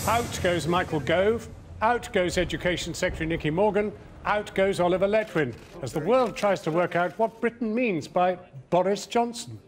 Out goes Michael Gove, out goes Education Secretary Nicky Morgan, out goes Oliver Letwin, as the world tries to work out what Britain means by Boris Johnson.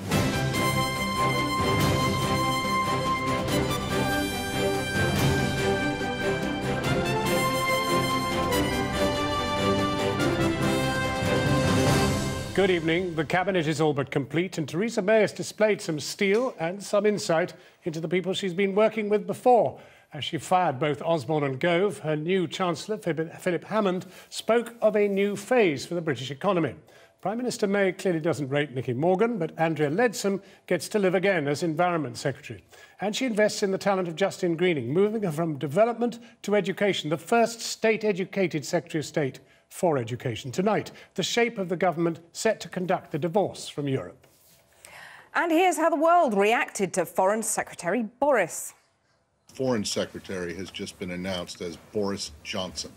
Good evening. The Cabinet is all but complete, and Theresa May has displayed some steel and some insight into the people she's been working with before. As she fired both Osborne and Gove, her new Chancellor, Philip Hammond, spoke of a new phase for the British economy. Prime Minister May clearly doesn't rate Nicky Morgan, but Andrea Leadsom gets to live again as Environment Secretary. And she invests in the talent of Justine Greening, moving her from development to education, the first state-educated Secretary of State for education. Tonight, the shape of the government set to conduct the divorce from Europe. And here's how the world reacted to Foreign Secretary Boris. Foreign Secretary has just been announced as Boris Johnson.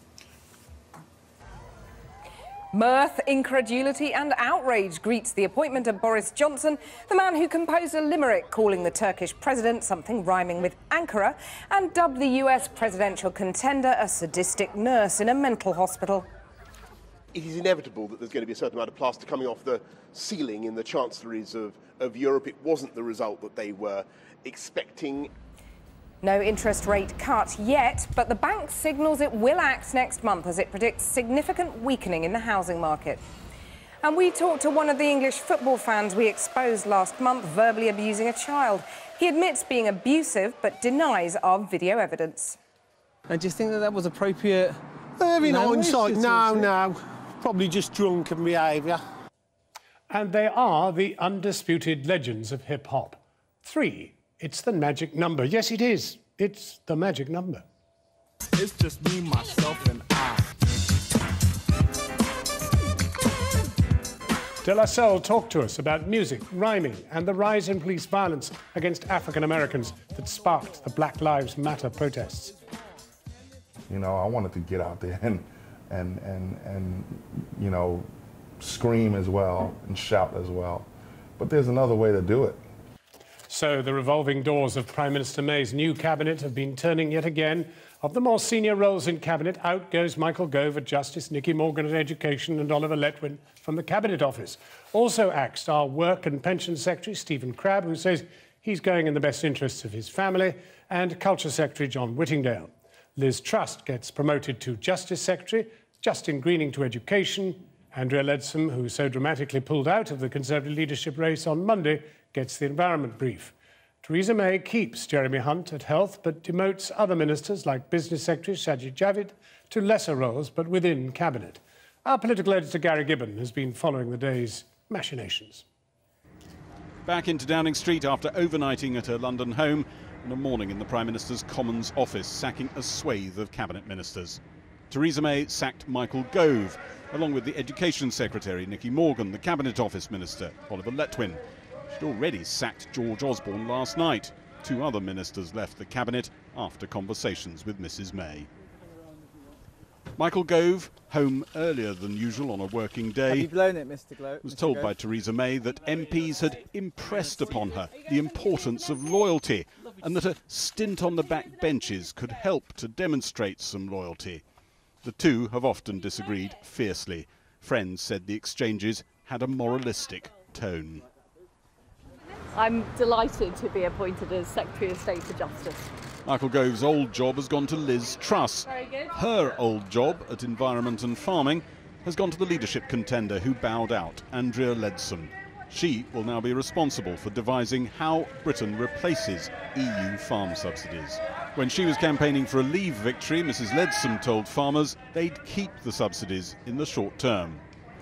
Mirth, incredulity and outrage greets the appointment of Boris Johnson, the man who composed a limerick calling the Turkish president something rhyming with Ankara and dubbed the US presidential contender a sadistic nurse in a mental hospital. It is inevitable that there's going to be a certain amount of plaster coming off the ceiling in the chancelleries of Europe. It wasn't the result that they were expecting. No interest rate cut yet, but the bank signals it will act next month as it predicts significant weakening in the housing market. And we talked to one of the English football fans we exposed last month verbally abusing a child. He admits being abusive but denies our video evidence. And do you think that that was appropriate? In hindsight, no. Probably just drunken behaviour. And they are the undisputed legends of hip-hop. 3. It's the magic number. Yes, it is. It's the magic number. It's just me, myself, and I. De La Salle talked to us about music, rhyming, and the rise in police violence against African Americans that sparked the Black Lives Matter protests. You know, I wanted to get out there and you know, scream as well and shout as well. But there's another way to do it. So the revolving doors of Prime Minister May's new cabinet have been turning yet again. Of the more senior roles in cabinet, out goes Michael Gove at Justice, Nicky Morgan at Education and Oliver Letwin from the Cabinet Office. Also axed our Work and Pension Secretary, Stephen Crabb, who says he's going in the best interests of his family, and Culture Secretary John Whittingdale. Liz Truss gets promoted to Justice Secretary, Justine Greening to Education. Andrea Leadsom, who so dramatically pulled out of the Conservative leadership race on Monday, gets the Environment brief. Theresa May keeps Jeremy Hunt at Health, but demotes other ministers like Business Secretary Sajid Javid to lesser roles, but within Cabinet. Our political editor Gary Gibbon has been following the day's machinations. Back into Downing Street after overnighting at her London home and a morning in the Prime Minister's Commons office, sacking a swathe of Cabinet ministers. Theresa May sacked Michael Gove, along with the Education Secretary Nicky Morgan, the Cabinet Office Minister Oliver Letwin. She'd already sacked George Osborne last night. 2 other ministers left the Cabinet after conversations with Mrs May. Michael Gove, home earlier than usual on a working day, Have you blown it, Mr. Gove? was told by Theresa May that MPs had impressed upon her the importance of loyalty and that a stint on the back benches could help to demonstrate some loyalty. The two have often disagreed fiercely. Friends said the exchanges had a moralistic tone. I'm delighted to be appointed as Secretary of State for Justice. Michael Gove's old job has gone to Liz Truss. Very good. Her old job at Environment and Farming has gone to the leadership contender who bowed out, Andrea Leadsom. She will now be responsible for devising how Britain replaces EU farm subsidies. When she was campaigning for a Leave victory, Mrs Leadsom told farmers they'd keep the subsidies in the short term.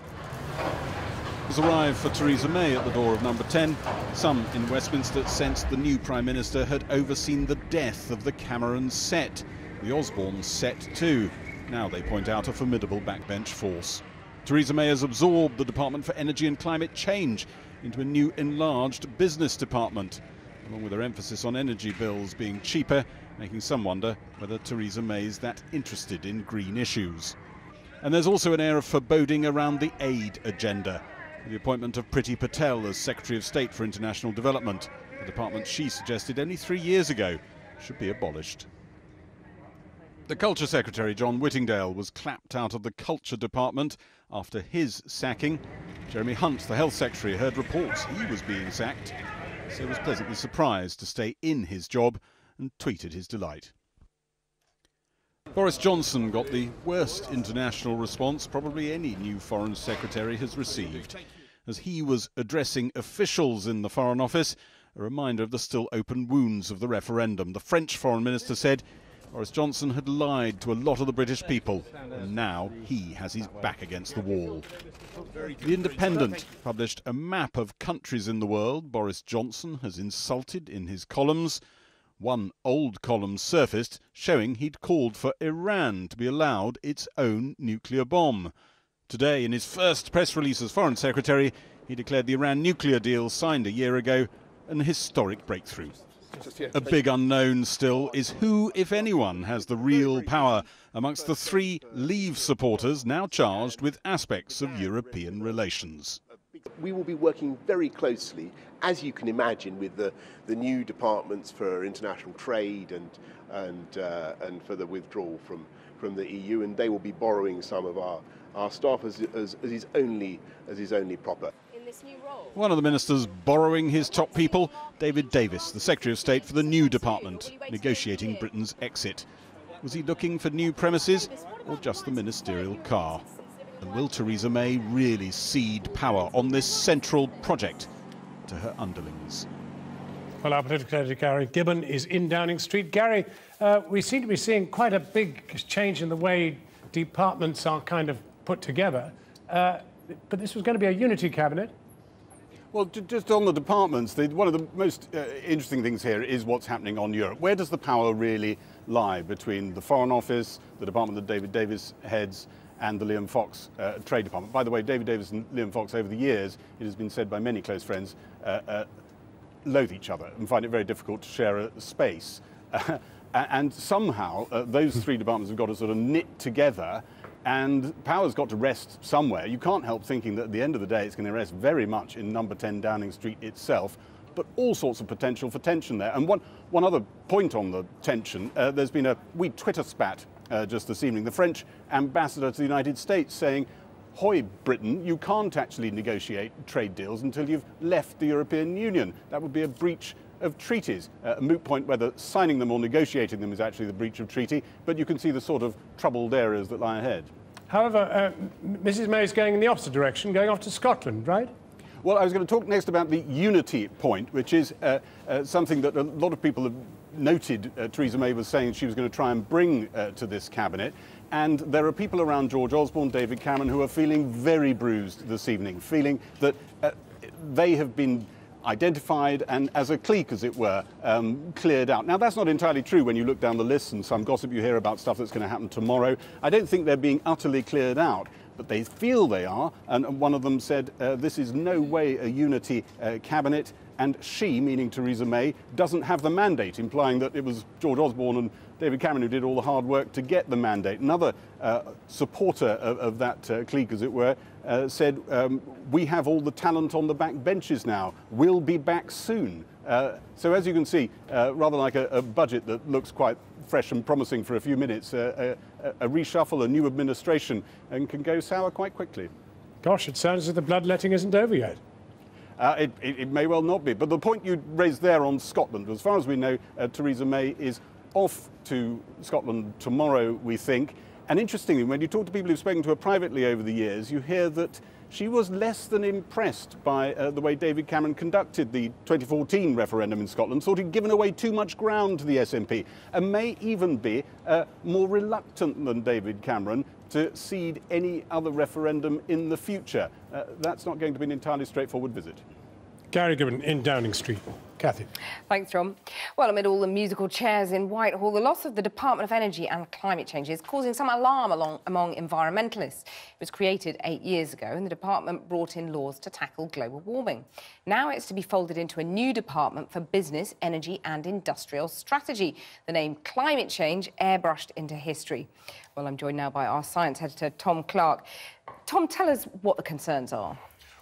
Has arrived for Theresa May at the door of number 10. Some in Westminster sensed the new Prime Minister had overseen the death of the Cameron set, the Osborne set too. Now they point out a formidable backbench force. Theresa May has absorbed the Department for Energy and Climate Change into a new enlarged business department, along with her emphasis on energy bills being cheaper, making some wonder whether Theresa May's that interested in green issues. And there's also an air of foreboding around the aid agenda, with the appointment of Priti Patel as Secretary of State for International Development, a department she suggested only 3 years ago should be abolished. The Culture Secretary, John Whittingdale, was clapped out of the Culture Department after his sacking. Jeremy Hunt, the Health Secretary, heard reports he was being sacked, so was pleasantly surprised to stay in his job and tweeted his delight. Boris Johnson got the worst international response probably any new Foreign Secretary has received. As he was addressing officials in the Foreign Office, a reminder of the still open wounds of the referendum. The French Foreign Minister said Boris Johnson had lied to a lot of the British people, and now he has his back against the wall. The Independent published a map of countries in the world Boris Johnson has insulted in his columns. One old column surfaced showing he'd called for Iran to be allowed its own nuclear bomb. Today, in his first press release as Foreign Secretary, he declared the Iran nuclear deal signed a year ago an historic breakthrough. A big unknown still is who, if anyone, has the real power amongst the 3 Leave supporters now charged with aspects of European relations. We will be working very closely, as you can imagine, with the new departments for international trade and for the withdrawal from the EU, and they will be borrowing some of our staff as is only proper. In this new role? One of the ministers borrowing his top people, David Davis, the Secretary of State for the new department, negotiating Britain's exit. Was he looking for new premises or just the ministerial car? And will Theresa May really cede power on this central project to her underlings? Well, our political editor, Gary Gibbon, is in Downing Street. Gary, we seem to be seeing quite a big change in the way departments are kind of put together. But this was going to be a unity cabinet. Well, just on the departments, one of the most interesting things here is what's happening on Europe. Where does the power really lie between the Foreign Office, the department that David Davis heads, and the Liam Fox Trade Department? By the way, David Davis and Liam Fox, over the years, it has been said by many close friends, loathe each other and find it very difficult to share a space. And somehow those 3 departments have got to sort of knit together, and power's got to rest somewhere. You can't help thinking that at the end of the day it's going to rest very much in number 10 Downing Street itself, but all sorts of potential for tension there. And one other point on the tension, there's been a wee Twitter spat just this evening. The French ambassador to the United States saying, "Hoy, Britain, you can't actually negotiate trade deals until you've left the European Union. That would be a breach of treaties." A moot point whether signing them or negotiating them is actually the breach of treaty, but you can see the sort of troubled areas that lie ahead. However, Mrs May is going in the opposite direction, going off to Scotland, right? Well, I was going to talk next about the unity point, which is something that a lot of people have noted Theresa May was saying she was going to try and bring to this cabinet. And there are people around George Osborne, David Cameron, who are feeling very bruised this evening, feeling that they have been identified and, as a clique, as it were, cleared out. Now, that's not entirely true when you look down the list and some gossip you hear about stuff that's going to happen tomorrow. I don't think they're being utterly cleared out, but they feel they are. And one of them said, this is no way a unity cabinet, and she, meaning Theresa May, doesn't have the mandate, implying that it was George Osborne and David Cameron who did all the hard work to get the mandate. Another supporter of that clique, as it were, said, we have all the talent on the back benches now. We'll be back soon. So as you can see, rather like a budget that looks quite fresh and promising for a few minutes, a reshuffle, a new administration, and can go sour quite quickly. Gosh, it sounds as if the bloodletting isn't over yet. It may well not be. But the point you raised there on Scotland, as far as we know, Theresa May is off to Scotland tomorrow, we think. And interestingly, when you talk to people who've spoken to her privately over the years, you hear that she was less than impressed by the way David Cameron conducted the 2014 referendum in Scotland, thought he'd given away too much ground to the SNP, and may even be more reluctant than David Cameron to cede any other referendum in the future. That's not going to be an entirely straightforward visit. Gary Gibbon in Downing Street. Kathy. Thanks, John. Well, amid all the musical chairs in Whitehall, the loss of the Department of Energy and Climate Change is causing some alarm among environmentalists. It was created 8 years ago, and the department brought in laws to tackle global warming. Now it's to be folded into a new department for business, energy and industrial strategy. The name Climate Change airbrushed into history. Well, I'm joined now by our science editor, Tom Clark. Tom, tell us what the concerns are.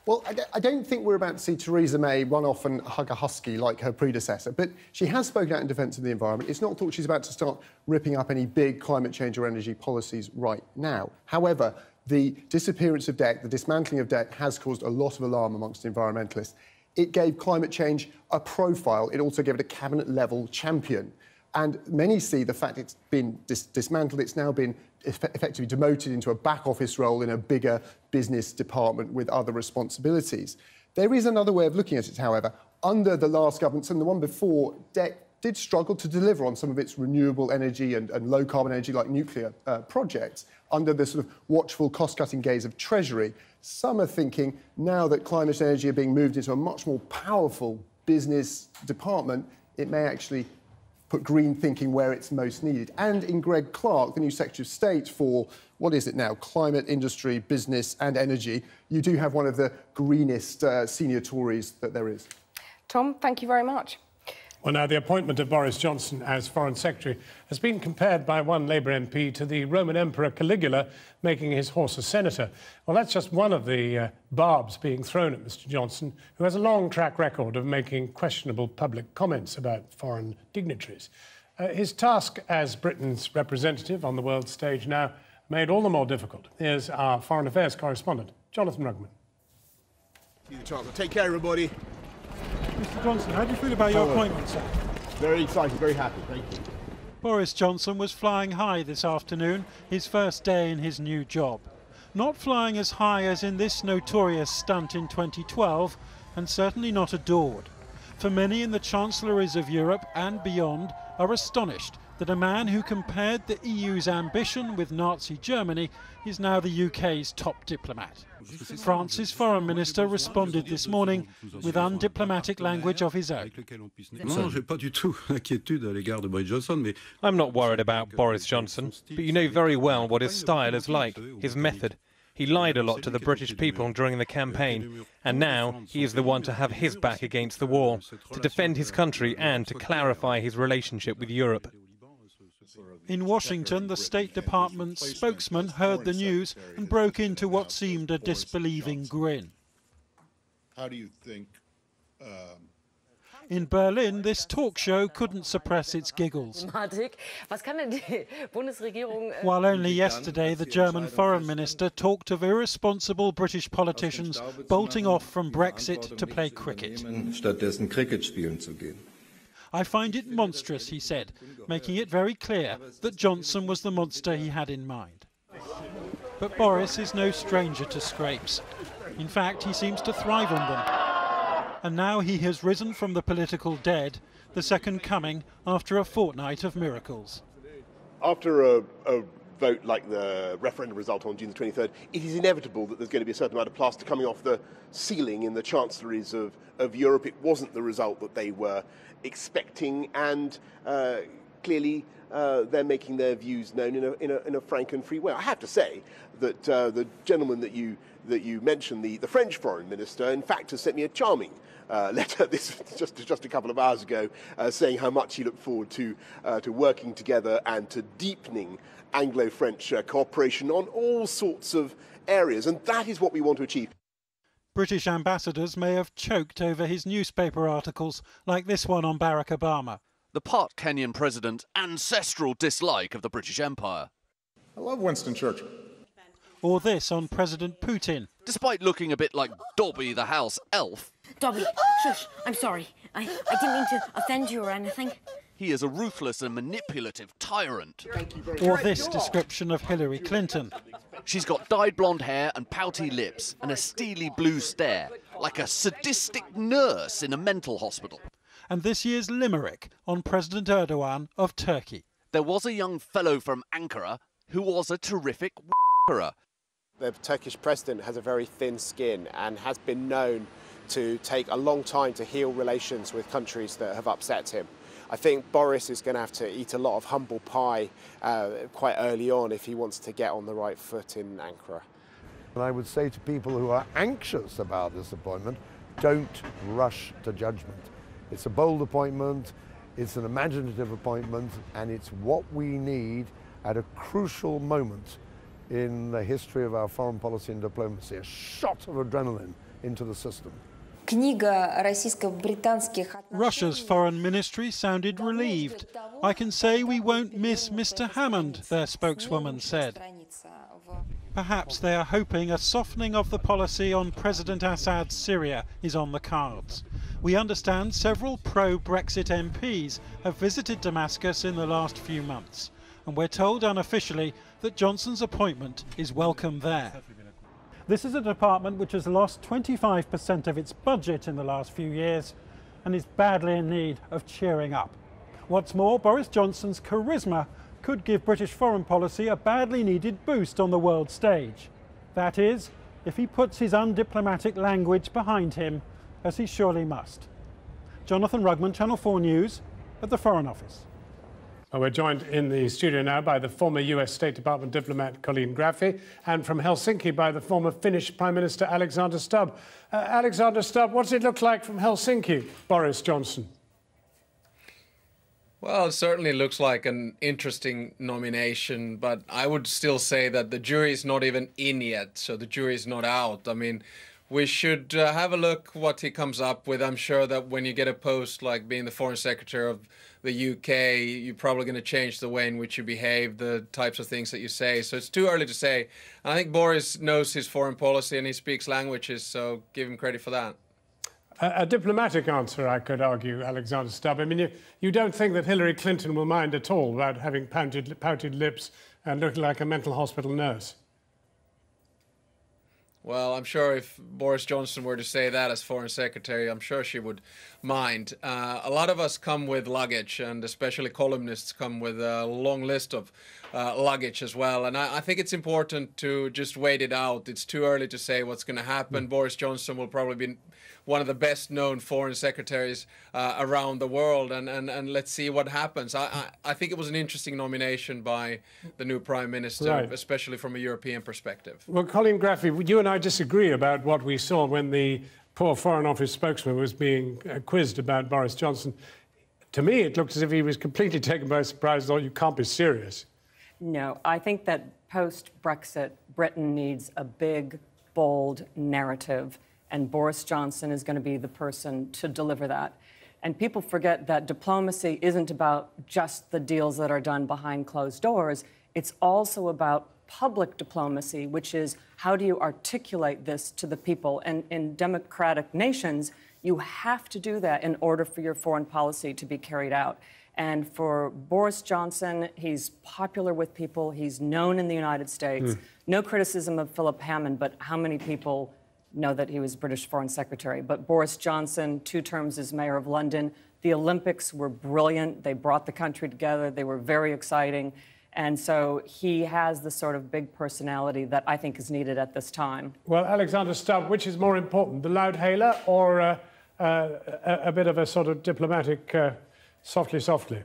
Well, I don't think we're about to see Theresa May run off and hug a husky like her predecessor, but she has spoken out in defence of the environment. It's not thought she's about to start ripping up any big climate change or energy policies right now. However, the disappearance of debt, the dismantling of debt, has caused a lot of alarm amongst environmentalists. It gave climate change a profile. It also gave it a cabinet-level champion. And many see the fact it's been dismantled, it's now been effectively demoted into a back office role in a bigger business department with other responsibilities. There is another way of looking at it, however. Under the last government and the one before, DEC did struggle to deliver on some of its renewable energy and low-carbon energy like nuclear projects under the sort of watchful cost-cutting gaze of Treasury. Some are thinking now that climate and energy are being moved into a much more powerful business department, it may actually put green thinking where it's most needed. And in Greg Clark, the new Secretary of State for, what is it now, climate, industry, business and energy, you do have one of the greenest senior Tories that there is. Tom, thank you very much. Well, now, the appointment of Boris Johnson as Foreign Secretary has been compared by one Labour MP to the Roman Emperor Caligula making his horse a senator. Well, that's just one of the barbs being thrown at Mr Johnson, who has a long track record of making questionable public comments about foreign dignitaries. His task as Britain's representative on the world stage now made all the more difficult. Here's our Foreign Affairs correspondent, Jonathan Rugman. Take care, everybody. Mr Johnson, how do you feel about your appointment, sir? Very excited, very happy, thank you. Boris Johnson was flying high this afternoon, his first day in his new job. Not flying as high as in this notorious stunt in 2012, and certainly not adored. For many in the chancelleries of Europe and beyond are astonished that a man who compared the EU's ambition with Nazi Germany is now the UK's top diplomat. France's foreign minister responded this morning with undiplomatic language of his own. I'm not worried about Boris Johnson, but you know very well what his style is like, his method. He lied a lot to the British people during the campaign, and now he is the one to have his back against the wall, to defend his country and to clarify his relationship with Europe. In Washington, the State Department's spokesman heard the news and broke into what seemed a disbelieving grin. How do you think... In Berlin, this talk show couldn't suppress its giggles. While only yesterday the German foreign minister talked of irresponsible British politicians bolting off from Brexit to play cricket. I find it monstrous, he said, making it very clear that Johnson was the monster he had in mind. But Boris is no stranger to scrapes. In fact, he seems to thrive on them. And now he has risen from the political dead, the second coming after a fortnight of miracles. After a vote like the referendum result on June the 23rd, it is inevitable that there's going to be a certain amount of plaster coming off the ceiling in the chancelleries of Europe. It wasn't the result that they were expecting, and clearly they're making their views known in a frank and free way. I have to say that the gentleman that you mentioned, the French foreign minister, in fact has sent me a charming letter just a couple of hours ago, saying how much he looked forward to working together and to deepening Anglo-French cooperation on all sorts of areas, and that is what we want to achieve. British ambassadors may have choked over his newspaper articles, like this one on Barack Obama. The part Kenyan president's ancestral dislike of the British Empire. I love Winston Churchill. Or this on President Putin. Despite looking a bit like Dobby the house elf. Dobby, shush, I'm sorry. I didn't mean to offend you or anything. He is a ruthless and manipulative tyrant. Or this description of Hillary Clinton. She's got dyed blonde hair and pouty lips and a steely blue stare, like a sadistic nurse in a mental hospital. And this year's limerick on President Erdogan of Turkey. There was a young fellow from Ankara who was a terrific w***er. The Turkish president has a very thin skin and has been known to take a long time to heal relations with countries that have upset him. I think Boris is going to have to eat a lot of humble pie quite early on if he wants to get on the right foot in Ankara. And I would say to people who are anxious about this appointment, don't rush to judgment. It's a bold appointment, it's an imaginative appointment, and it's what we need at a crucial moment in the history of our foreign policy and diplomacy. A shot of adrenaline into the system. Russia's foreign ministry sounded relieved. I can say we won't miss Mr. Hammond, their spokeswoman said. Perhaps they are hoping a softening of the policy on President Assad's Syria is on the cards. We understand several pro-Brexit MPs have visited Damascus in the last few months, and we're told unofficially that Johnson's appointment is welcome there. This is a department which has lost 25% of its budget in the last few years and is badly in need of cheering up. What's more, Boris Johnson's charisma could give British foreign policy a badly needed boost on the world stage. That is, if he puts his undiplomatic language behind him, as he surely must. Jonathan Rugman, Channel 4 News, at the Foreign Office. Well, we're joined in the studio now by the former US State Department diplomat Colleen Graffy, and from Helsinki by the former Finnish Prime Minister Alexander Stubb. Alexander Stubb, what does it look like from Helsinki, Boris Johnson? Well, it certainly looks like an interesting nomination, but I would still say that the jury is not even in yet, so the jury is not out. I mean, we should have a look what he comes up with. I'm sure that when you get a post like being the Foreign Secretary of the UK, you're probably going to change the way in which you behave, the types of things that you say. So it's too early to say. I think Boris knows his foreign policy and he speaks languages, so give him credit for that. A diplomatic answer, I could argue, Alexander Stubb. I mean, you don't think that Hillary Clinton will mind at all about having pouted lips and looking like a mental hospital nurse? Well, I'm sure if Boris Johnson were to say that as Foreign Secretary, I'm sure she would mind. A lot of us come with luggage, and especially columnists come with a long list of luggage as well. And I think it's important to just wait it out. It's too early to say what's going to happen. Boris Johnson will probably be one of the best-known foreign secretaries around the world, and let's see what happens. I think it was an interesting nomination by the new Prime Minister, right, especially from a European perspective. Well, Colleen Graffy, you and I disagree about what we saw when the poor Foreign Office spokesman was being quizzed about Boris Johnson. To me, it looked as if he was completely taken by surprise, though you can't be serious. No, I think that post-Brexit, Britain needs a big, bold narrative, and Boris Johnson is going to be the person to deliver that. And people forget that diplomacy isn't about just the deals that are done behind closed doors. It's also about public diplomacy, which is how do you articulate this to the people? And in democratic nations, you have to do that in order for your foreign policy to be carried out. And for Boris Johnson, he's popular with people. He's known in the United States. No criticism of Philip Hammond, but how many people know that he was British Foreign Secretary? But Boris Johnson, 2 terms as Mayor of London. The Olympics were brilliant. They brought the country together. They were very exciting. And so he has the sort of big personality that I think is needed at this time. Well, Alexander Stubb, which is more important, the loud hailer or a bit of a sort of diplomatic softly, softly?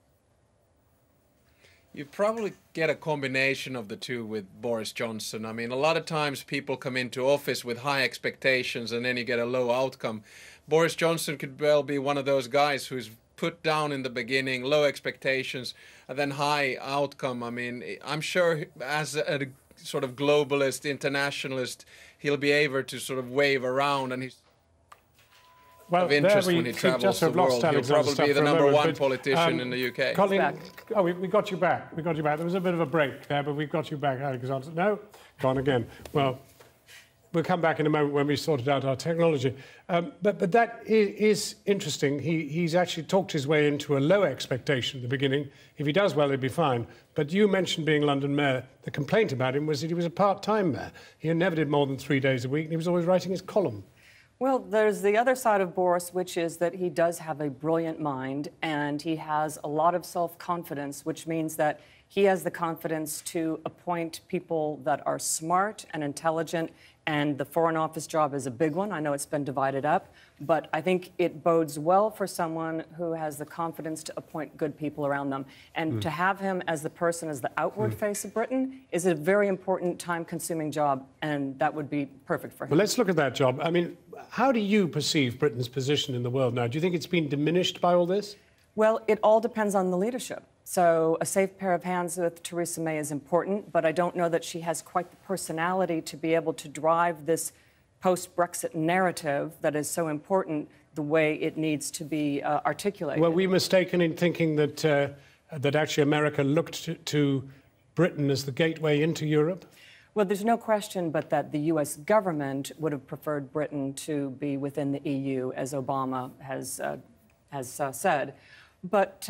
You probably get a combination of the two with Boris Johnson. I mean, a lot of times people come into office with high expectations and then you get a low outcome. Boris Johnson could well be one of those guys who's put down in the beginning, low expectations, and then high outcome. I mean, I'm sure as a sort of globalist, internationalist, he'll be able to sort of wave around, and he's of interest when he travels the world. He'll probably be the #1 politician in the UK. Colleen, oh, we got you back. We got you back. There was a bit of a break there, but we've got you back, Alexander. No? Gone again. Well, we'll come back in a moment when we sorted out our technology. But that is interesting. He's actually talked his way into a low expectation at the beginning. If he does well, he'll be fine. But you mentioned being London Mayor. The complaint about him was that he was a part-time mayor. He never did more than 3 days a week, and he was always writing his column. Well, there's the other side of Boris, which is that he does have a brilliant mind, and he has a lot of self-confidence, which means that he has the confidence to appoint people that are smart and intelligent, and the Foreign Office job is a big one. I know it's been divided up, but I think it bodes well for someone who has the confidence to appoint good people around them. And to have him as the person, as the outward face of Britain, is a very important, time-consuming job, and that would be perfect for him. Well, let's look at that job. I mean, how do you perceive Britain's position in the world now? Do you think it's been diminished by all this? Well, it all depends on the leadership. So a safe pair of hands with Theresa May is important, but I don't know that she has quite the personality to be able to drive this post-Brexit narrative that is so important the way it needs to be articulated. Were we mistaken in thinking that, that actually America looked to Britain as the gateway into Europe? Well, there's no question but that the U.S. government would have preferred Britain to be within the EU, as Obama has said. But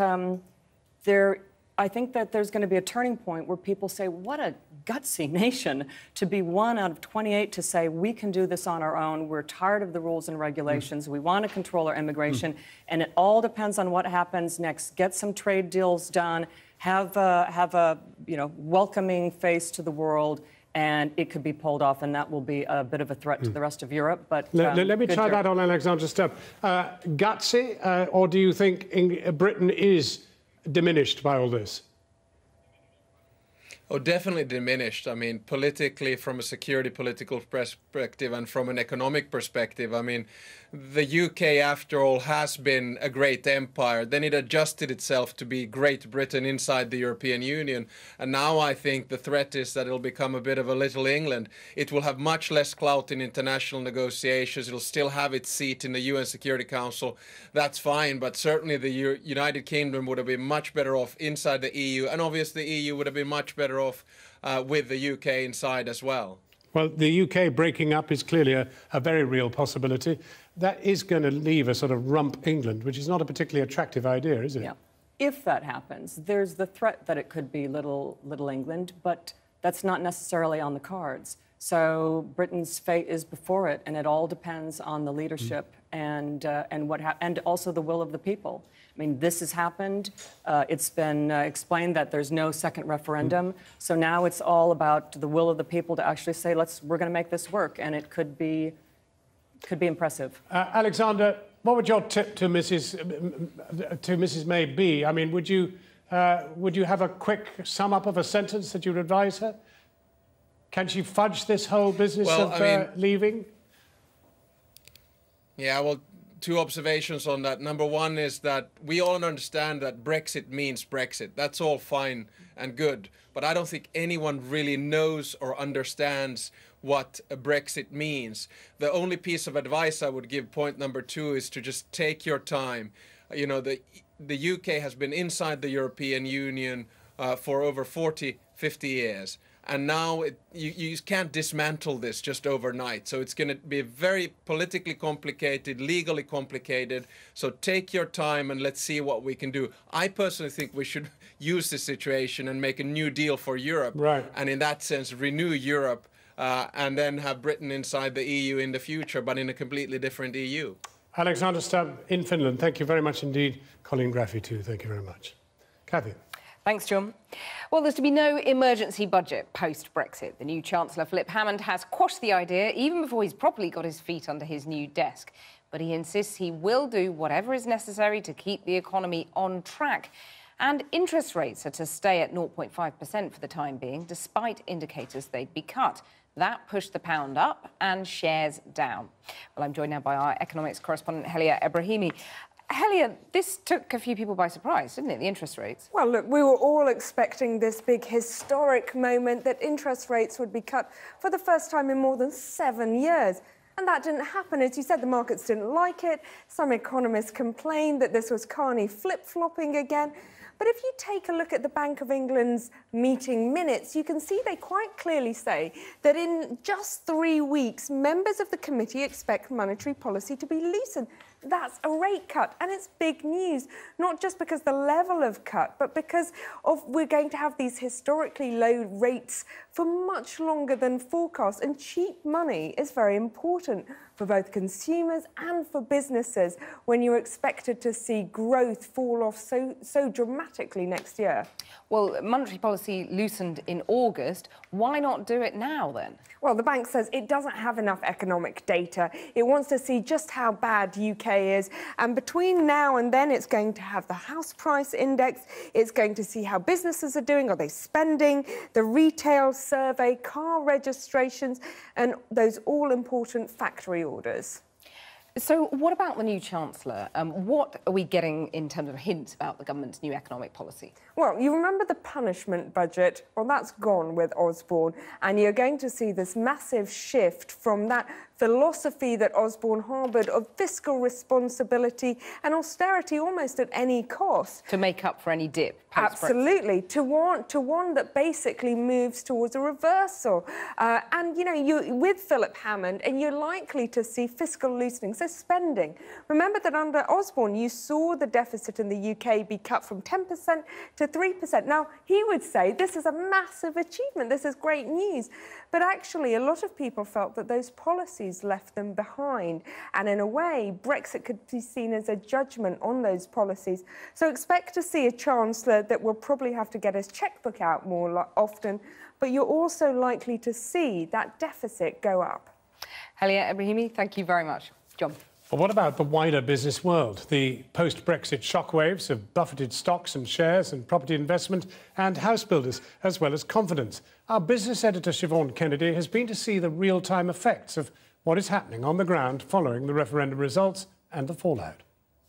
I think that there's going to be a turning point where people say, what a gutsy nation to be one out of 28 to say, we can do this on our own. We're tired of the rules and regulations. We want to control our immigration. And it all depends on what happens next. Get some trade deals done, have a welcoming face to the world, and it could be pulled off, and that will be a bit of a threat to the rest of Europe. But let me try that on Alexander Stubb. Gutsy, or do you think Britain is diminished by all this? Oh, definitely diminished. I mean, politically, from a security political perspective and from an economic perspective, I mean, the UK, after all, has been a great empire. Then it adjusted itself to be Great Britain inside the European Union. And now I think the threat is that it'll become a bit of a little England. It will have much less clout in international negotiations. It'll still have its seat in the UN Security Council. That's fine. But certainly the United Kingdom would have been much better off inside the EU. And obviously the EU would have been much better off with the UK inside as well. Well, the UK breaking up is clearly a very real possibility. That is going to leave a sort of rump England, which is not a particularly attractive idea, is it? Yeah. If that happens, there's the threat that it could be little England, but that's not necessarily on the cards. So Britain's fate is before it, and it all depends on the leadership and also the will of the people. I mean, this has happened. It's been explained that there's no second referendum. So now it's all about the will of the people to actually say, we're going to make this work, and it could be impressive. Alexander, what would your tip to Mrs. May be? I mean, would you have a quick sum up of a sentence that you'd advise her? Can she fudge this whole business of leaving? Yeah, well, two observations on that. Number one is that we all understand that Brexit means Brexit. That's all fine and good. But I don't think anyone really knows or understands what a Brexit means. The only piece of advice I would give, point number two, is to just take your time. You know, the UK has been inside the European Union for over 40, 50 years. And now you can't dismantle this just overnight. So it's going to be very politically complicated, legally complicated. So take your time and let's see what we can do. I personally think we should use this situation and make a new deal for Europe. Right. And in that sense, renew Europe and then have Britain inside the EU in the future, but in a completely different EU. Alexander Stubb in Finland. Thank you very much indeed. Colleen Graffy too. Thank you very much. Kathy. Thanks, John. Well, there's to be no emergency budget post-Brexit. The new Chancellor, Philip Hammond, has quashed the idea even before he's properly got his feet under his new desk. But he insists he will do whatever is necessary to keep the economy on track. And interest rates are to stay at 0.5% for the time being, despite indicators they'd be cut. That pushed the pound up and shares down. Well, I'm joined now by our economics correspondent, Helia Ebrahimi. Helia, this took a few people by surprise, didn't it, the interest rates? Well, look, we were all expecting this big historic moment that interest rates would be cut for the first time in more than 7 years. And that didn't happen. As you said, the markets didn't like it. Some economists complained that this was Carney flip-flopping again. But if you take a look at the Bank of England's meeting minutes, you can see they quite clearly say that in just 3 weeks, members of the committee expect monetary policy to be loosened. That's a rate cut, and it's big news, not just because the level of cut, but because we're going to have these historically low rates for much longer than forecast, and cheap money is very important for both consumers and for businesses when you're expected to see growth fall off so dramatically next year. Well, monetary policy loosened in August. Why not do it now, then? Well, the bank says it doesn't have enough economic data. It wants to see just how bad UK is. And between now and then, it's going to have the house price index. It's going to see how businesses are doing. Are they spending? The retail survey, car registrations, and those all-important factory orders. So what about the new Chancellor? What are we getting in terms of hints about the government's new economic policy? Well, you remember the punishment budget? Well, that's gone with Osborne, and you're going to see this massive shift from that philosophy that Osborne harboured of fiscal responsibility and austerity almost at any cost. To make up for any dip. Absolutely. To one that basically moves towards a reversal. And, you know, you with Philip Hammond, and you're likely to see fiscal loosening, so spending. Remember that under Osborne, you saw the deficit in the UK be cut from 10% to 3%. Now, he would say this is a massive achievement, this is great news. But actually, a lot of people felt that those policies left them behind. And in a way, Brexit could be seen as a judgment on those policies. So expect to see a Chancellor that will probably have to get his chequebook out more often, but you're also likely to see that deficit go up. Helia Ebrahimi, thank you very much. John. Well, what about the wider business world? The post-Brexit shockwaves have buffeted stocks and shares and property investment and house builders, as well as confidence. Our business editor, Siobhan Kennedy, has been to see the real-time effects of what is happening on the ground following the referendum results and the fallout.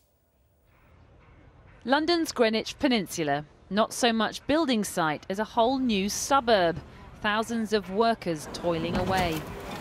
London's Greenwich Peninsula, not so much building site as a whole new suburb. Thousands of workers toiling away.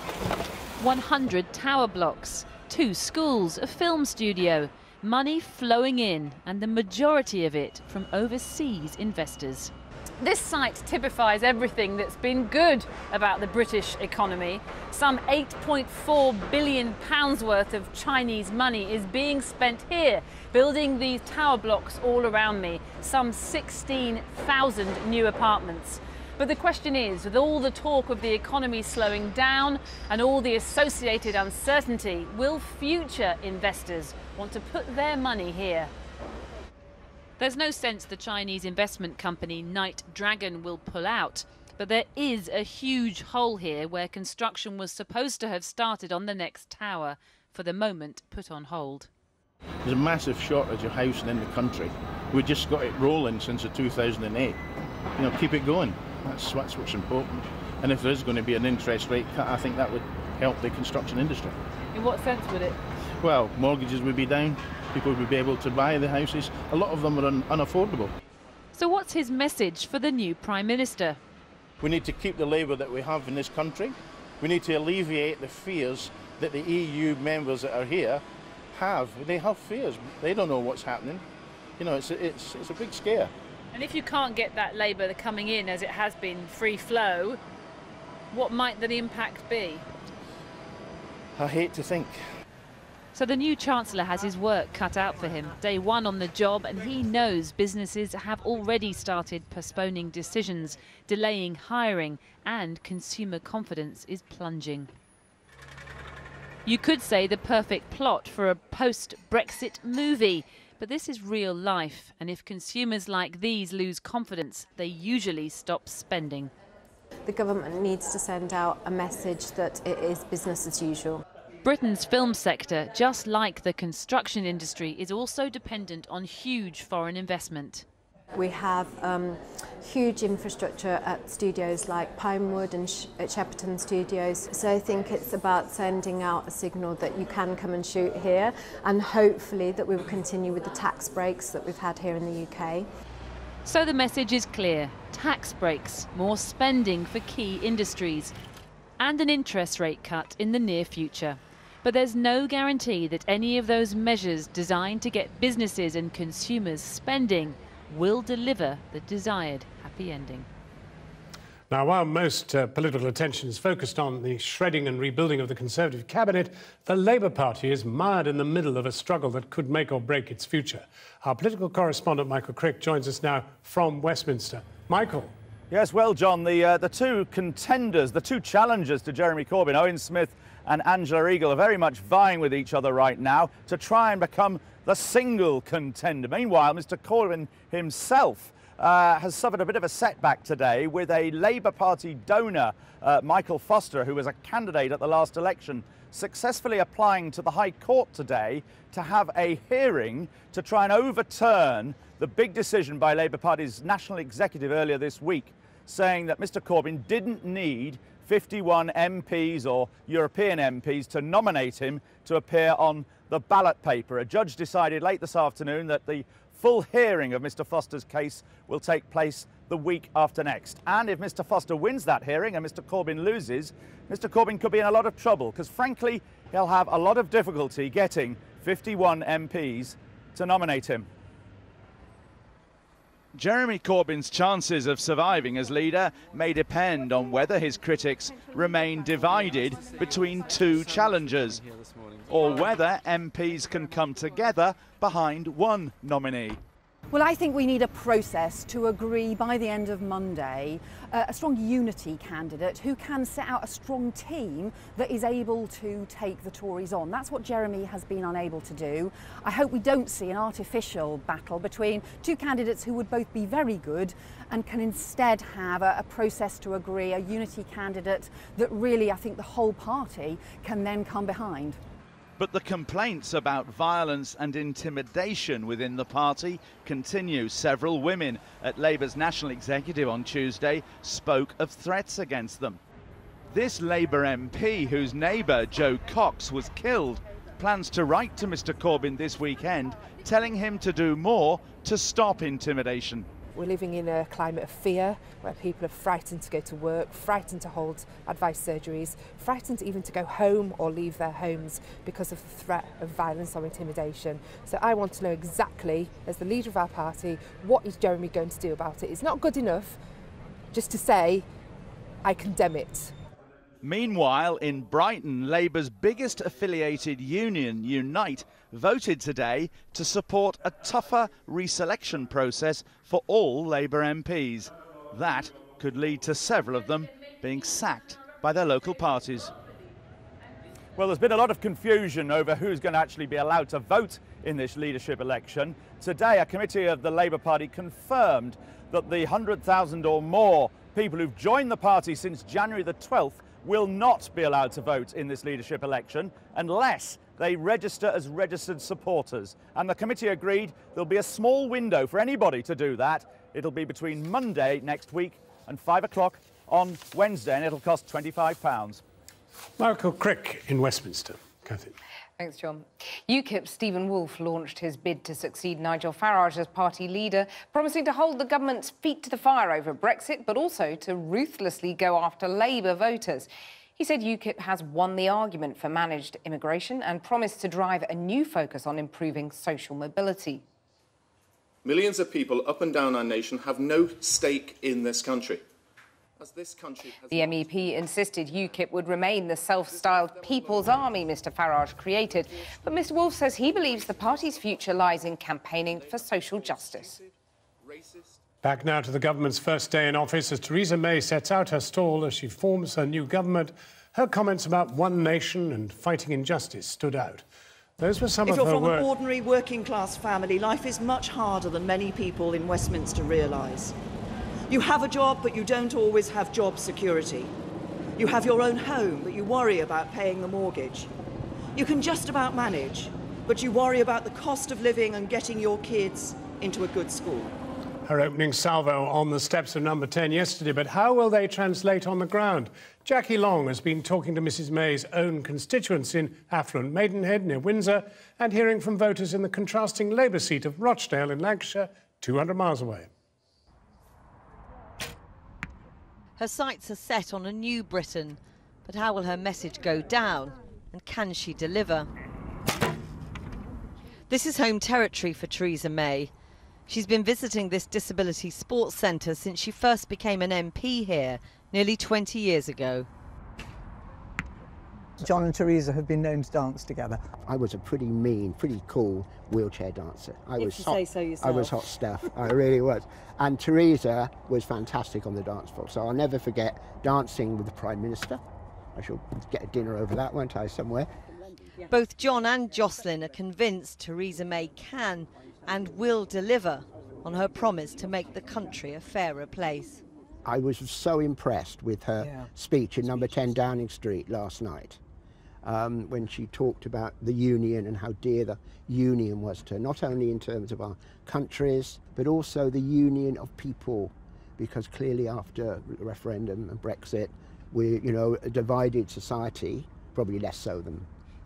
100 tower blocks, 2 schools, a film studio, money flowing in, and the majority of it from overseas investors. This site typifies everything that's been good about the British economy. Some £8.4 billion worth of Chinese money is being spent here, building these tower blocks all around me, some 16,000 new apartments. But the question is, with all the talk of the economy slowing down and all the associated uncertainty, will future investors want to put their money here? There's no sense the Chinese investment company Knight Dragon will pull out, but there is a huge hole here where construction was supposed to have started on the next tower, for the moment put on hold. There's a massive shortage of housing in the country. We just got it rolling since 2008. You know, keep it going. That's what's important. And if there is going to be an interest rate cut, I think that would help the construction industry. In what sense would it? Well, mortgages would be down. People would be able to buy the houses. A lot of them are unaffordable. So what's his message for the new Prime Minister? We need to keep the Labour that we have in this country. We need to alleviate the fears that the EU members that are here have. They have fears. They don't know what's happening. You know, it's a big scare. And if you can't get that Labour coming in, as it has been, free flow, what might the impact be? I hate to think. So the new Chancellor has his work cut out for him. Day one on the job, and he knows businesses have already started postponing decisions, delaying hiring, and consumer confidence is plunging. You could say the perfect plot for a post-Brexit movie. But this is real life, and if consumers like these lose confidence, they usually stop spending. The government needs to send out a message that it is business as usual. Britain's film sector, just like the construction industry, is also dependent on huge foreign investment. We have huge infrastructure at studios like Pinewood and Shepperton Studios. So I think it's about sending out a signal that you can come and shoot here, and hopefully that we will continue with the tax breaks that we've had here in the UK. So the message is clear: tax breaks, more spending for key industries, and an interest rate cut in the near future. But there's no guarantee that any of those measures designed to get businesses and consumers spending will deliver the desired happy ending. Now, while most political attention is focused on the shredding and rebuilding of the Conservative cabinet, the Labour Party is mired in the middle of a struggle that could make or break its future. Our political correspondent, Michael Crick, joins us now from Westminster. Michael. Yes, well, John, the two contenders, the two challengers to Jeremy Corbyn, Owen Smith and Angela Eagle, are very much vying with each other right now to try and become the single contender. Meanwhile, Mr Corbyn himself has suffered a bit of a setback today with a Labour Party donor, Michael Foster, who was a candidate at the last election, successfully applying to the High Court today to have a hearing to try and overturn the big decision by Labour Party's national executive earlier this week, saying that Mr Corbyn didn't need 51 MPs or European MPs to nominate him to appear on the ballot paper. A judge decided late this afternoon that the Full hearing of Mr Foster's case will take place the week after next. And if Mr Foster wins that hearing and Mr Corbyn loses, Mr Corbyn could be in a lot of trouble, because frankly, he'll have a lot of difficulty getting 51 MPs to nominate him. Jeremy Corbyn's chances of surviving as leader may depend on whether his critics remain divided between two challengers, or whether MPs can come together behind one nominee. Well, I think we need a process to agree by the end of Monday a strong unity candidate who can set out a strong team that is able to take the Tories on. That's what Jeremy has been unable to do. I hope we don't see an artificial battle between two candidates who would both be very good and can instead have a process to agree, a unity candidate that really I think the whole party can then come behind. But the complaints about violence and intimidation within the party continue. Several women at Labour's National Executive on Tuesday spoke of threats against them. This Labour MP, whose neighbour Jo Cox was killed, plans to write to Mr Corbyn this weekend, telling him to do more to stop intimidation. We're living in a climate of fear where people are frightened to go to work, frightened to hold advice surgeries, frightened even to go home or leave their homes because of the threat of violence or intimidation. So I want to know exactly, as the leader of our party, what is Jeremy going to do about it? It's not good enough just to say, I condemn it. Meanwhile, in Brighton, Labour's biggest affiliated union, Unite, voted today to support a tougher reselection process for all Labour MPs. That could lead to several of them being sacked by their local parties. Well, there's been a lot of confusion over who's going to actually be allowed to vote in this leadership election. Today, a committee of the Labour Party confirmed that the 100,000 or more people who've joined the party since January the 12th will not be allowed to vote in this leadership election unless they register as registered supporters. And the committee agreed there'll be a small window for anybody to do that. It'll be between Monday next week and 5 o'clock on Wednesday, and it'll cost £25. Michael Crick in Westminster. Cathy. Thanks, John. UKIP's Stephen Wolfe launched his bid to succeed Nigel Farage as party leader, promising to hold the government's feet to the fire over Brexit, but also to ruthlessly go after Labour voters. He said UKIP has won the argument for managed immigration and promised to drive a new focus on improving social mobility. Millions of people up and down our nation have no stake in this country. As this country has The MEP insisted UKIP would remain the self-styled People's Army Mr Farage created. But Mr Wolfe says he believes the party's future lies in campaigning for social justice. Back now to the government's first day in office as Theresa May sets out her stall as she forms her new government. Her comments about one nation and fighting injustice stood out. Those were some of her words. If you're from an ordinary working-class family, life is much harder than many people in Westminster realise. You have a job, but you don't always have job security. You have your own home, but you worry about paying the mortgage. You can just about manage, but you worry about the cost of living and getting your kids into a good school. Her opening salvo on the steps of Number 10 yesterday, but how will they translate on the ground? Jackie Long has been talking to Mrs May's own constituents in affluent Maidenhead near Windsor and hearing from voters in the contrasting Labour seat of Rochdale in Lancashire, 200 miles away. Her sights are set on a new Britain, but how will her message go down, and can she deliver? This is home territory for Theresa May. She's been visiting this disability sports centre since she first became an MP here nearly 20 years ago. John and Theresa have been known to dance together. I was a pretty mean, pretty cool wheelchair dancer. I was hot. Say so yourself. I was hot stuff. I really was. And Theresa was fantastic on the dance floor. So I'll never forget dancing with the Prime Minister. I shall get a dinner over that, won't I, somewhere? Both John and Jocelyn are convinced Theresa May can and will deliver on her promise to make the country a fairer place. I was so impressed with her speech in Number 10 Downing Street last night. When she talked about the union and how dear the union was to her, not only in terms of our countries, but also the union of people, because clearly after the referendum and Brexit, we're, a divided society, probably less so than people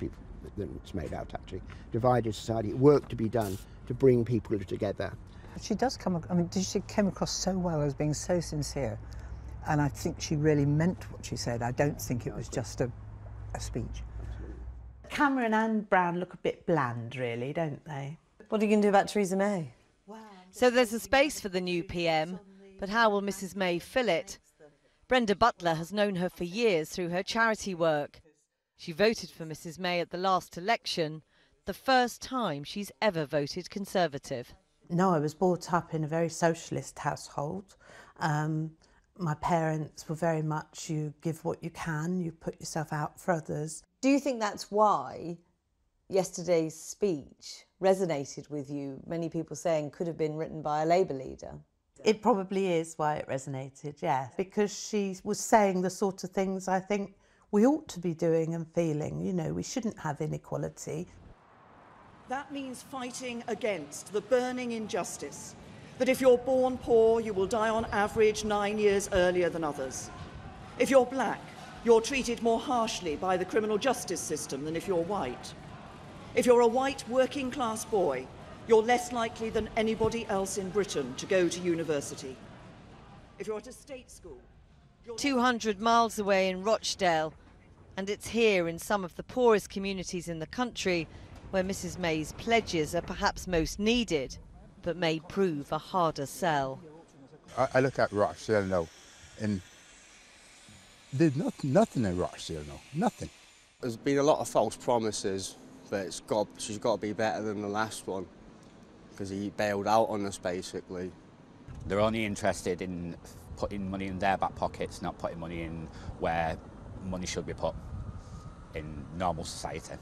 than it's made out, actually. Divided society, work to be done to bring people together. She does she came across so well as being so sincere, and I think she really meant what she said. I don't think it was just a speech. Cameron and Brown look a bit bland, really, don't they? What are you going to do about Theresa May? So there's a space for the new PM, but how will Mrs May fill it? Brenda Butler has known her for years through her charity work. She voted for Mrs May at the last election, the first time she's ever voted Conservative. No, I was brought up in a very socialist household. My parents were very much, you give what you can, you put yourself out for others. Do you think that's why yesterday's speech resonated with you? Many people saying could have been written by a Labour leader. It probably is why it resonated, yes, because she was saying the sort of things I think we ought to be doing and feeling. You know, we shouldn't have inequality. That means fighting against the burning injustice that if you're born poor, you will die on average 9 years earlier than others. If you're black, you're treated more harshly by the criminal justice system than if you're white. If you're a white working class boy, you're less likely than anybody else in Britain to go to university. If you're at a state school... 200 miles away in Rochdale, and it's here in some of the poorest communities in the country where Mrs May's pledges are perhaps most needed, but may prove a harder sell. I look at Rochdale now, and there's nothing in Rochdale now, nothing. There's been a lot of false promises, but she's got to be better than the last one, because he bailed out on us, basically. They're only interested in putting money in their back pockets, not putting money in where money should be put in normal society.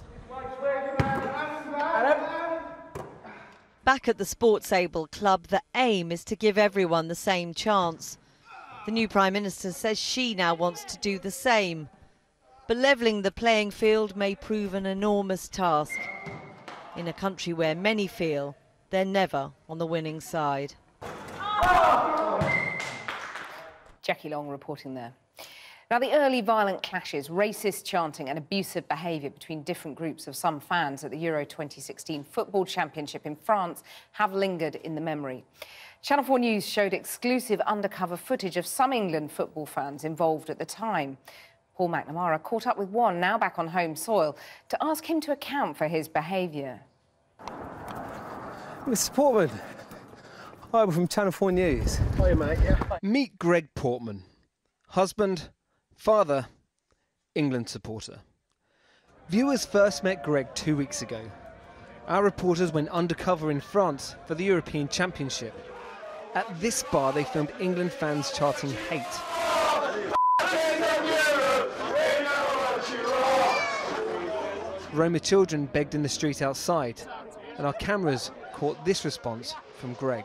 Back at the Sportsable Club, the aim is to give everyone the same chance. The new Prime Minister says she now wants to do the same. But levelling the playing field may prove an enormous task in a country where many feel they're never on the winning side. Jackie Long reporting there. Now, the early violent clashes, racist chanting and abusive behaviour between different groups of some fans at the Euro 2016 Football Championship in France have lingered in the memory. Channel 4 News showed exclusive undercover footage of some England football fans involved at the time. Paul McNamara caught up with one, now back on home soil, to ask him to account for his behaviour. Mr Portman, hi, we're from Channel 4 News. Hiya, mate, yeah. Meet Greg Portman, husband, father, England supporter. Viewers first met Greg 2 weeks ago. Our reporters went undercover in France for the European Championship. At this bar, they filmed England fans chanting hate. Roma children begged in the street outside, and our cameras caught this response from Greg.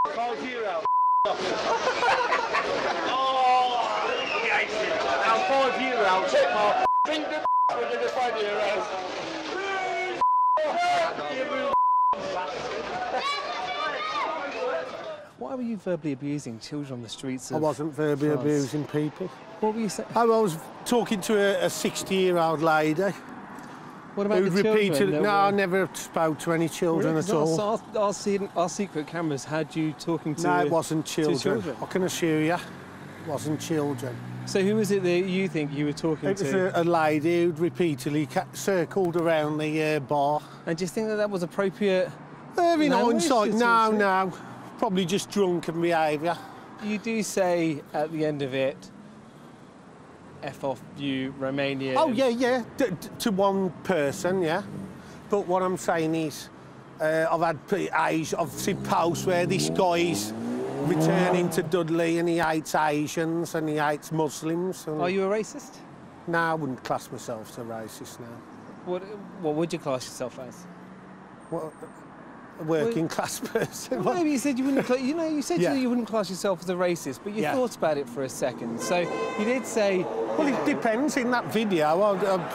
Why were you verbally abusing children on the streets of I wasn't verbally France? abusing people. What were you saying? I was talking to a 60-year-old lady. What about the children? No, I never spoke to any children really? at all. Our secret cameras had you talking to No, it wasn't children. children. I can assure you, it wasn't children. So who was it that you think you were talking It was to? a lady who'd repeatedly circled around the bar. And do you think that that was appropriate? In language hindsight, to no. Probably just drunken behaviour. You do say at the end of it, F off you, Romania. Oh, yeah. To one person, yeah. But what I'm saying is, I've seen posts where this guy's returning to Dudley and he hates Asians and he hates Muslims. And Are you a racist? No, I wouldn't class myself as a racist now. What would you class yourself as? What, a working class person. Well, maybe you said you wouldn't. You said Yeah. you wouldn't class yourself as a racist, but you Yeah. thought about it for a second. So you did say. Well, it depends. In that video,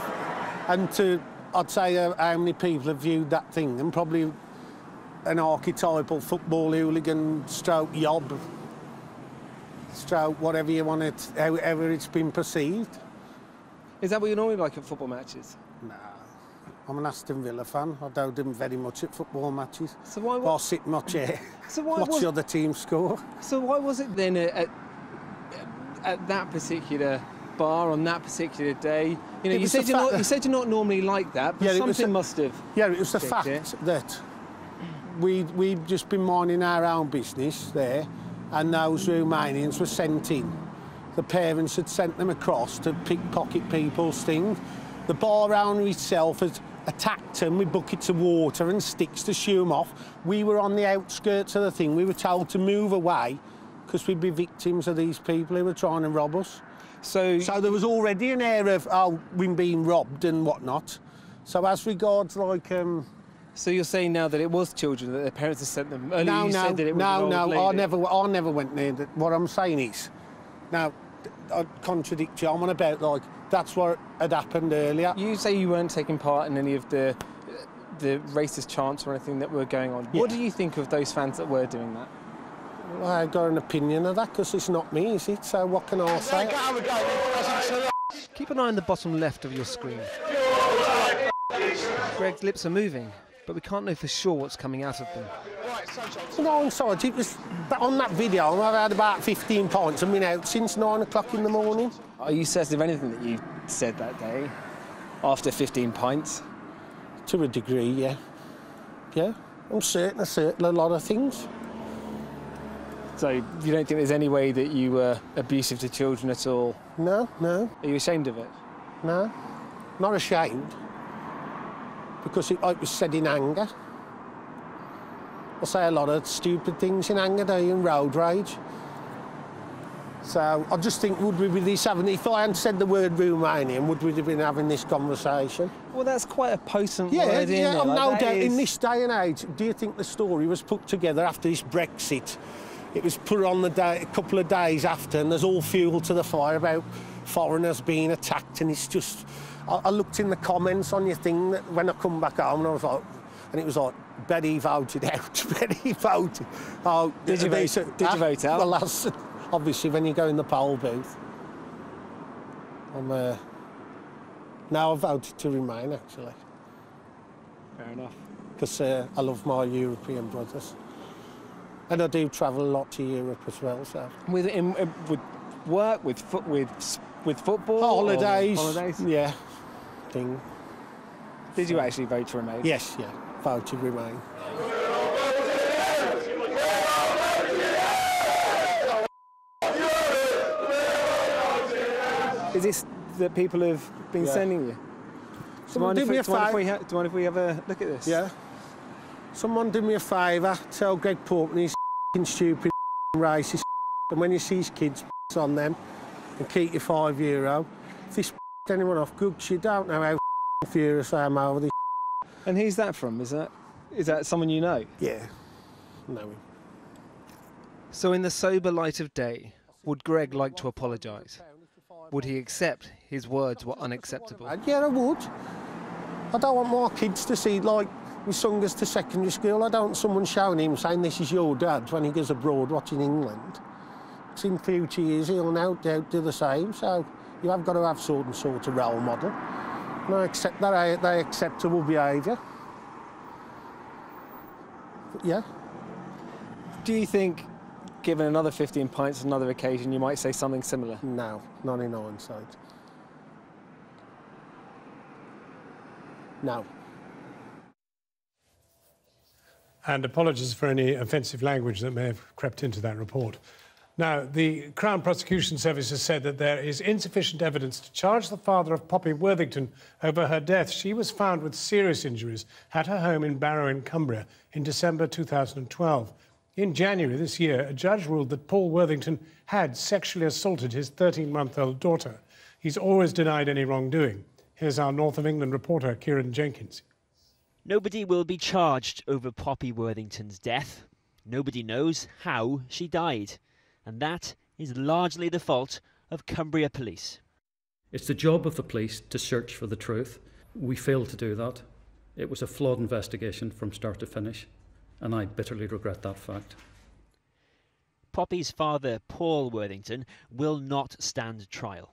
I'd say how many people have viewed that thing, and probably an archetypal football hooligan, stroke yob, stroke whatever you want it, however it's been perceived. Is that what you normally like at football matches? No. I'm an Aston Villa fan. I don't do very much at football matches. So why? I'll sit in my chair, watch the other team score. So why was it then at that particular bar on that particular day? You know, you said you're not normally like that, but something must have. Yeah, it was the fact that we'd just been minding our own business there, and those Romanians were sent in. The parents had sent them across to pickpocket people's things. The bar owner itself had attacked them with buckets of water and sticks to shoo them off. We were on the outskirts of the thing. We were told to move away because we'd be victims of these people who were trying to rob us. So there was already an air of, oh, we're being robbed and whatnot. So as regards, like... So you're saying now that it was children, that their parents had sent them? No, you said that it was an old lady. I never went near that. What I'm saying is, now, I contradict you, I'm on about, like, that's what had happened earlier. You say you weren't taking part in any of the racist chants or anything that were going on. Yeah. What do you think of those fans that were doing that? Well, I got an opinion of that because it's not me, is it? So what can I say? Keep an eye on the bottom left of your screen. Greg's lips are moving, but we can't know for sure what's coming out of them. No, inside, it was on that video. I've had about 15 pints and been out since 9 o'clock in the morning. Are you certain of anything that you said that day after 15 pints? To a degree, yeah. Yeah, I'm certain of a lot of things. So you don't think there's any way that you were abusive to children at all? No, no. Are you ashamed of it? No, not ashamed. Because it was said in anger. I say a lot of stupid things in anger, don't you, and road rage. So I just think, would we be this having, if I hadn't said the word Romanian, would we have been having this conversation? Well, that's quite a potent word, yeah, isn't it? No Like, doubt. In this day and age, do you think the story was put together after this Brexit? It was put on the day, a couple of days after, and there's all fuel to the fire about foreigners being attacked, and it's just... I looked in the comments on your thing when I come back home, and I was like... And it was like, Betty voted out, Betty voted. Oh, did you vote out? Well, that's obviously when you go in the poll booth. Now I've voted to remain, actually. Fair enough. Because I love my European brothers. And I do travel a lot to Europe as well, so... With work, with football? Holidays. Holidays? Yeah. Thing. Did you actually vote to remain? Yes, yeah. Vote to remain. Is this that people have been sending you? Someone do me a favour. Do you mind if we have a look at this? Yeah. Someone do me a favour. Tell Greg Portman he's stupid, racist, and when you see his kids on them, and keep your €5. If this anyone off goods, you don't know how furious I am over this. And who's that from? Is that someone you know? Yeah, know him. So in the sober light of day, would Greg like to apologise? Would he accept his words were unacceptable? Yeah, I would. I don't want my kids to see, like, my son goes to secondary school, I don't want someone showing him saying this is your dad when he goes abroad watching England. Because in future years he'll no doubt do the same, so you have got to have sort of role model. And I accept that they acceptable behaviour. Yeah. Do you think, given another 15 pints on another occasion, you might say something similar? No, not in hindsight. No. And apologies for any offensive language that may have crept into that report. Now, the Crown Prosecution Service has said that there is insufficient evidence to charge the father of Poppy Worthington over her death. She was found with serious injuries at her home in Barrow in Cumbria in December 2012. In January this year, a judge ruled that Paul Worthington had sexually assaulted his 13-month-old daughter. He's always denied any wrongdoing. Here's our North of England reporter, Kieran Jenkins. Nobody will be charged over Poppy Worthington's death. Nobody knows how she died. And that is largely the fault of Cumbria Police. It's the job of the police to search for the truth. We failed to do that. It was a flawed investigation from start to finish, and I bitterly regret that fact. Poppy's father, Paul Worthington, will not stand trial.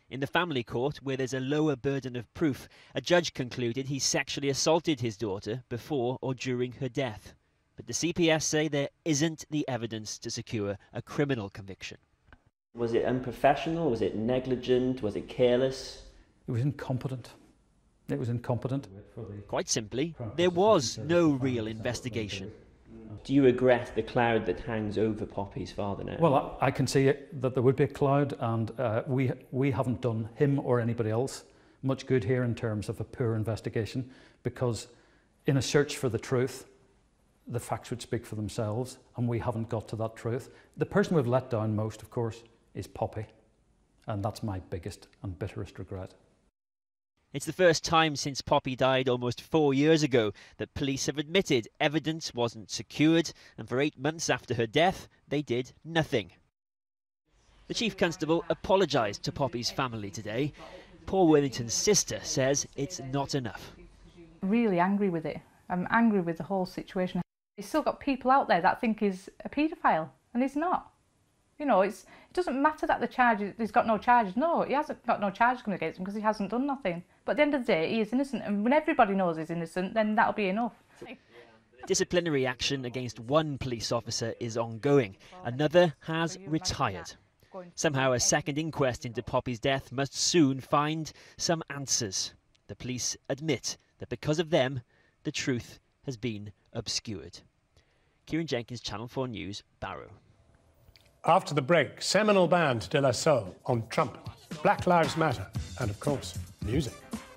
In the family court, where there's a lower burden of proof, a judge concluded he sexually assaulted his daughter before or during her death. But the CPS say there isn't the evidence to secure a criminal conviction. Was it unprofessional? Was it negligent? Was it careless? It was incompetent. It was incompetent. Quite simply, there was no real investigation. Do you regret the cloud that hangs over Poppy's father now? Well, I can see that there would be a cloud, and we haven't done him or anybody else much good here in terms of a poor investigation, because in a search for the truth, the facts would speak for themselves, and we haven't got to that truth. The person we've let down most, of course, is Poppy, and that's my biggest and bitterest regret. It's the first time since Poppy died almost 4 years ago that police have admitted evidence wasn't secured, and for 8 months after her death, they did nothing. The Chief Constable apologised to Poppy's family today. Paul Worthington's sister says it's not enough. Really angry with it. I'm angry with the whole situation. He's still got people out there that think he's a paedophile, and he's not. You know, it doesn't matter that he's got no charges. No, he hasn't got no charges coming against him because he hasn't done nothing. But at the end of the day, he is innocent, and when everybody knows he's innocent, then that'll be enough. Disciplinary action against one police officer is ongoing. Another has retired. Somehow a second inquest into Poppy's death must soon find some answers. The police admit that because of them, the truth has been obscured. Kieran Jenkins, Channel 4 News, Barrow. After the break, seminal band De La Soul on Trump, Black Lives Matter, and of course, music.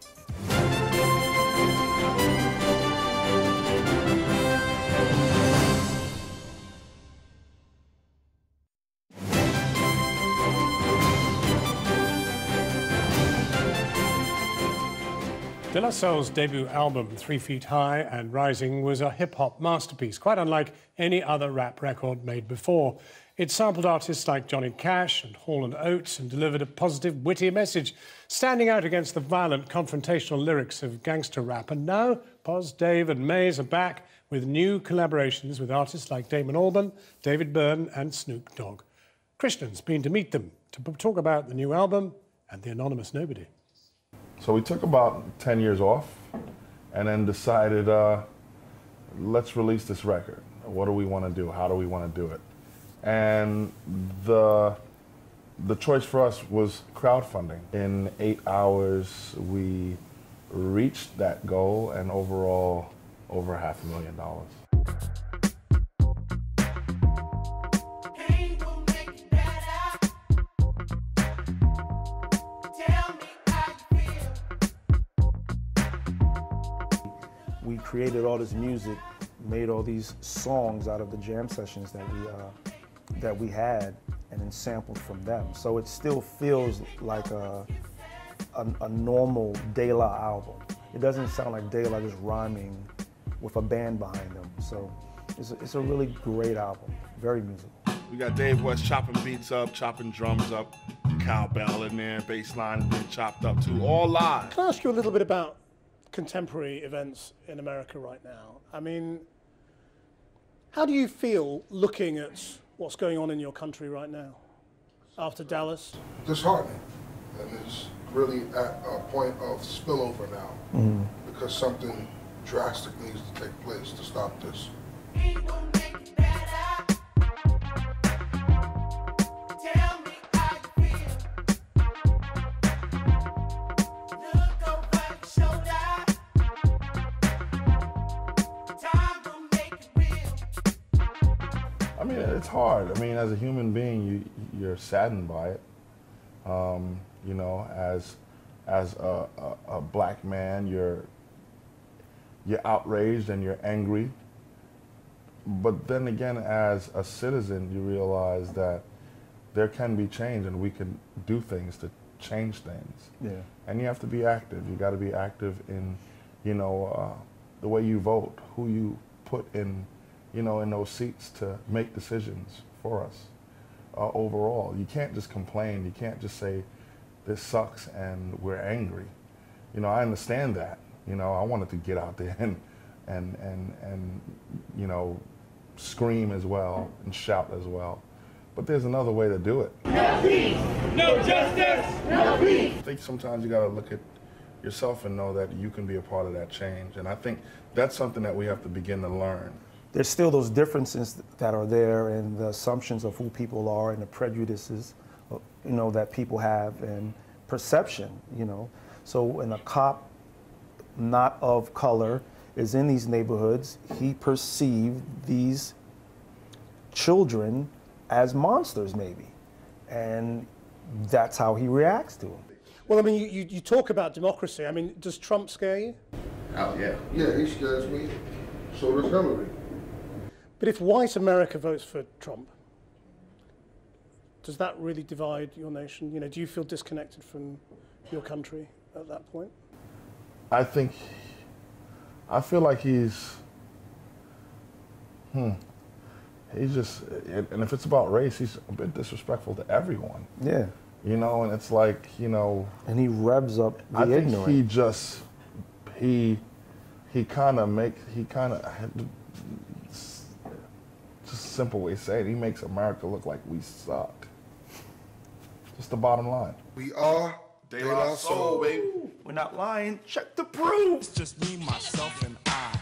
De La Soul's debut album, 3 Feet High and Rising, was a hip-hop masterpiece, quite unlike any other rap record made before. It sampled artists like Johnny Cash and Hall & Oates and delivered a positive, witty message, standing out against the violent, confrontational lyrics of gangster rap. And now, Pos, Dave and Maze are back with new collaborations with artists like Damon Albarn, David Byrne and Snoop Dogg. Christian's been to meet them to talk about the new album and the Anonymous Nobody. So we took about 10 years off and then decided, let's release this record. What do we want to do? How do we want to do it? And the choice for us was crowdfunding. In 8 hours, we reached that goal, and overall, over $500,000. We created all this music, made all these songs out of the jam sessions that we had, and then sampled from them. So it still feels like a normal De La album. It doesn't sound like De La just rhyming with a band behind them. So it's a really great album, very musical. We got Dave West chopping beats up, chopping drums up, cowbell in there, bass line being chopped up too, all live. Can I ask you a little bit about contemporary events in America right now? I mean, how do you feel looking at what's going on in your country right now after Dallas? Disheartening, and it's really at a point of spillover now, because something drastic needs to take place to stop this. I mean, it's hard. I mean, as a human being, you're saddened by it. You know, as a black man, you're outraged and you're angry. But then again, as a citizen, you realize that there can be change, and we can do things to change things. Yeah. And you have to be active. You got to be active in, you know, the way you vote, who you put in, you know, in those seats to make decisions for us overall. You can't just complain. You can't just say, this sucks and we're angry. You know, I understand that. You know, I wanted to get out there and you know, scream as well and shout as well. but there's another way to do it. No peace, no justice, no peace. I think sometimes you got to look at yourself and know that you can be a part of that change. And I think that's something that we have to begin to learn. There's still those differences that are there, and the assumptions of who people are and the prejudices, you know, that people have, and perception, you know. So when a cop not of color is in these neighborhoods, he perceived these children as monsters, maybe. And that's how he reacts to them. Well, I mean, you talk about democracy. I mean, does Trump scare you? Oh, yeah. Yeah, he scares me. So does Hillary. But if white America votes for Trump, does that really divide your nation? You know, do you feel disconnected from your country at that point? I feel like he's just, and if it's about race, he's a bit disrespectful to everyone. Yeah. You know, and it's like, you know. And he revs up the I think ignorant. he just, just a simple way to say it, he makes America look like we suck. Just the bottom line. We are De La Soul, baby. We're not lying. Check the proof. It's just me, myself, and I.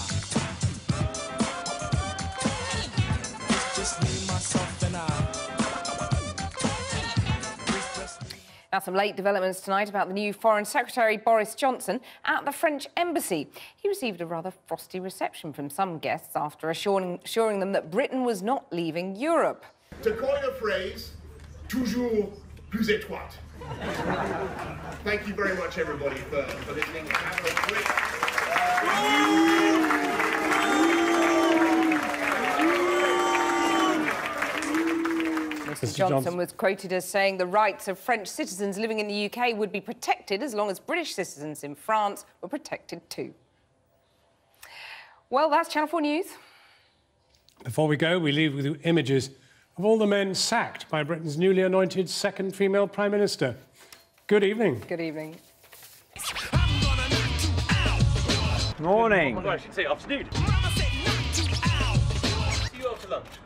It's just me, myself, and I. Now, some late developments tonight about the new Foreign Secretary Boris Johnson at the French Embassy. He received a rather frosty reception from some guests after assuring them that Britain was not leaving Europe. To coin a phrase, toujours plus étroite. Thank you very much, everybody, for listening. Have a great... Mr. Johnson was quoted as saying the rights of French citizens living in the UK would be protected as long as British citizens in France were protected too. Well, that's Channel 4 News. Before we go, we leave with you images of all the men sacked by Britain's newly anointed second female Prime Minister. Good evening. Good evening. Morning. Well, I should say afternoon. See you after lunch.